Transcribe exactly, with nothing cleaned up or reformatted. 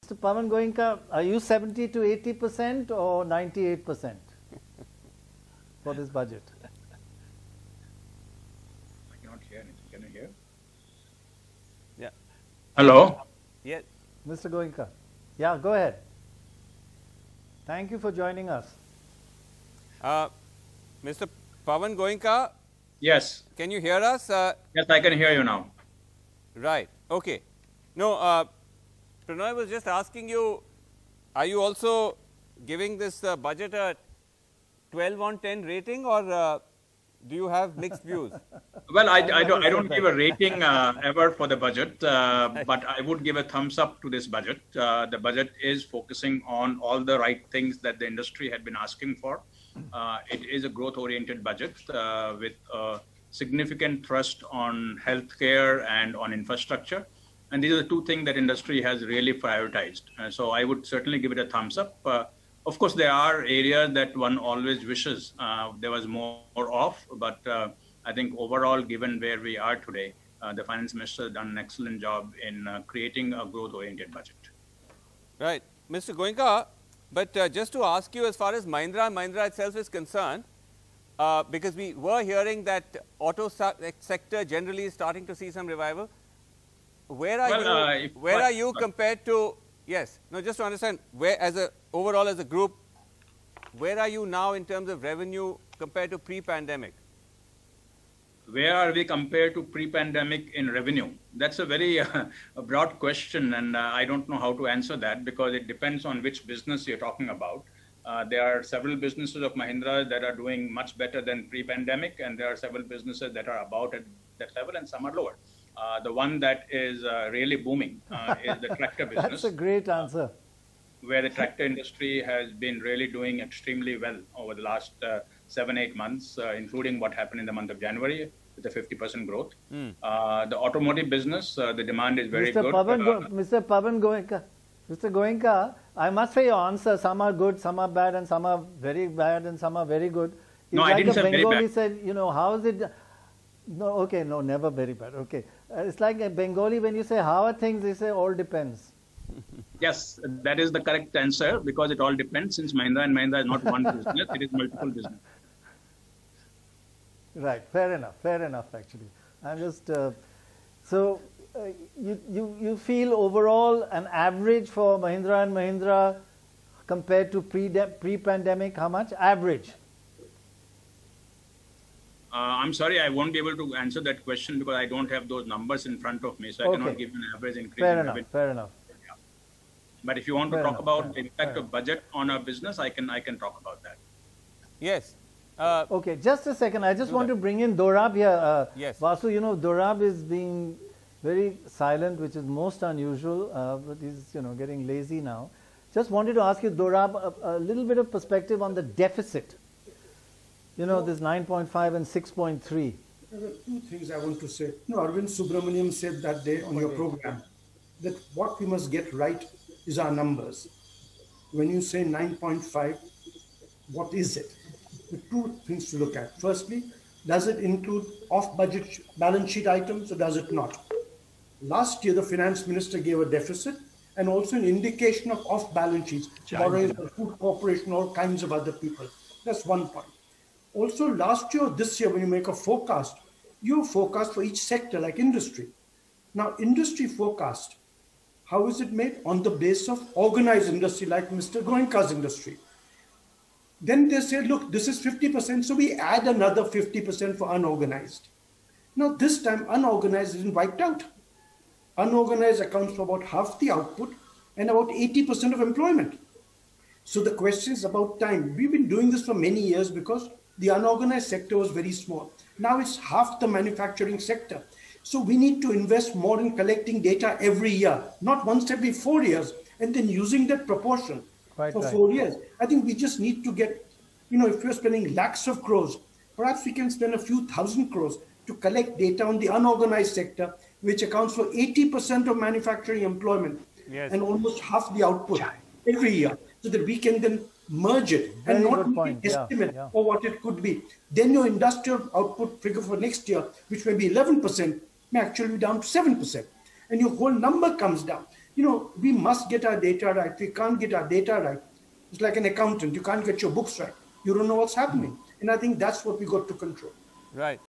Mister Pavan Goenka, are you seventy to eighty percent or ninety-eight percent for this budget? I cannot hear anything. Can you hear? Yeah. Hello? Yes. Mister Goenka. Yeah, go ahead. Thank you for joining us. Uh, Mister Pavan Goenka, Yes. can you hear us? Uh, Yes, I can hear you now. right. Okay. No, uh, Pranoy was just asking you, are you also giving this uh, budget a twelve on ten rating, or uh, do you have mixed views? Well, I, I don't I don't give a rating uh, ever for the budget, uh, but I would give a thumbs up to this budget. Uh, the budget is focusing on all the right things that the industry had been asking for. Uh, it is a growth-oriented budget uh, with a significant thrust on healthcare and on infrastructure. And these are the two things that industry has really prioritized. Uh, so I would certainly give it a thumbs up. Uh, of course, there are areas that one always wishes uh, there was more, more of, but uh, I think overall, given where we are today, uh, the finance minister has done an excellent job in uh, creating a growth-oriented budget. Right. Mister Goenka, but uh, just to ask you, as far as Mahindra and Mahindra itself is concerned, uh, because we were hearing that auto sector generally is starting to see some revival, where are well, you, uh, where but, are you compared to, yes, no, just to understand, where as a, overall as a group, where are you now in terms of revenue compared to pre-pandemic? Where are we compared to pre-pandemic in revenue? That's a very uh, a broad question, and uh, I don't know how to answer that because it depends on which business you're talking about. Uh, there are several businesses of Mahindra that are doing much better than pre-pandemic, and there are several businesses that are about at that level, and some are lower. Uh, the one that is uh, really booming uh, is the tractor business. That's a great answer. Uh, where the tractor industry has been really doing extremely well over the last uh, seven, eight months, uh, including what happened in the month of January with a fifty percent growth. Mm. Uh, the automotive business, uh, the demand is very Mister good. Pavan uh, Go Mister Pavan Goenka, Mister Goenka, I must say your answer, some are good, some are bad, and some are very bad, and some are very good. It's no, like I didn't a say Bengali very bad. said, you know, how is it? No, okay, no, never very bad. Okay. Uh, it's like a Bengali, when you say, how are things, they say, all depends. Yes, that is the correct answer because it all depends since Mahindra and Mahindra is not one business, it is multiple business. Right, fair enough, fair enough actually. I'm just, uh, so uh, you, you, you feel overall an average for Mahindra and Mahindra compared to pre pre-pandemic, how much? Average. Uh, I'm sorry, I won't be able to answer that question because I don't have those numbers in front of me, so I okay. cannot give an average increase. Fair in enough, revenue. fair enough. Yeah. But if you want fair to talk enough, about the enough, impact of budget on a business, I can I can talk about that. Yes. Uh, okay, just a second. I just want that. to bring in Dorab here. Uh, yes. Vasu, you know, Dorab is being very silent, which is most unusual, uh, but he's, you know, getting lazy now. Just wanted to ask you, Dorab, a, a little bit of perspective on the deficit. You know, this nine point five and six point three. There are two things I want to say. You know, Arvind Subramaniam said that day on your program that what we must get right is our numbers. When you say nine point five, what is it? The two things to look at. Firstly, does it include off-budget balance sheet items or does it not? Last year, the finance minister gave a deficit and also an indication of off-balance sheets, borrowing from Food Corporation, all kinds of other people. That's one point. Also, last year, this year, when you make a forecast, you forecast for each sector like industry. Now, industry forecast, how is it made? On the basis of organized industry like Mister Goenka's industry. Then they say, look, this is fifty percent, so we add another fifty percent for unorganized. Now, this time, unorganized isn't wiped out. Unorganized accounts for about half the output and about eighty percent of employment. So the question is about time. We've been doing this for many years because the unorganized sector was very small. Now it's half the manufacturing sector. So we need to invest more in collecting data every year, not once every four years, and then using that proportion Quite for right. four years. I think we just need to get, you know, if we're spending lakhs of crores, perhaps we can spend a few thousand crores to collect data on the unorganized sector, which accounts for eighty percent of manufacturing employment yes. and almost half the output every year, so that we can then merge it Very and not good make point. an Yeah, estimate yeah. for what it could be. Then your industrial output figure for next year, which may be eleven percent, may actually be down to seven percent. And your whole number comes down. you know, we must get our data right. If we can't get our data right, it's like an accountant. You can't get your books right. You don't know what's happening. And I think that's what we got to control. Right.